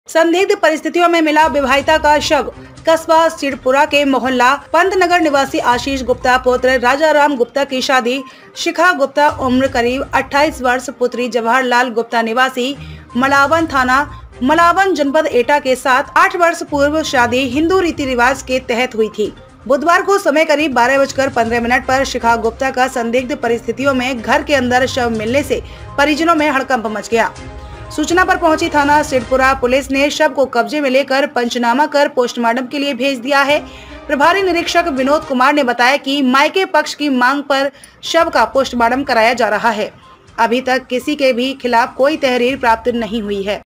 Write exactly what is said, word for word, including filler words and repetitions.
संदिग्ध परिस्थितियों में मिला विवाहिता का शव। कस्बा सिरपुरा के मोहल्ला पंतनगर निवासी आशीष गुप्ता पुत्र राजा राम गुप्ता की शादी शिखा गुप्ता उम्र करीब अट्ठाईस वर्ष पुत्री जवाहरलाल गुप्ता निवासी मलावन थाना मलावन जनपद एटा के साथ आठ वर्ष पूर्व शादी हिंदू रीति रिवाज के तहत हुई थी। बुधवार को समय करीब बारह बजकर पंद्रह मिनट पर शिखा गुप्ता का संदिग्ध परिस्थितियों में घर के अंदर शव मिलने से परिजनों में हड़कंप मच गया। सूचना पर पहुंची थाना सिरपुरा पुलिस ने शव को कब्जे में लेकर पंचनामा कर पोस्टमार्टम के लिए भेज दिया है। प्रभारी निरीक्षक विनोद कुमार ने बताया कि मायके पक्ष की मांग पर शव का पोस्टमार्टम कराया जा रहा है। अभी तक किसी के भी खिलाफ कोई तहरीर प्राप्त नहीं हुई है।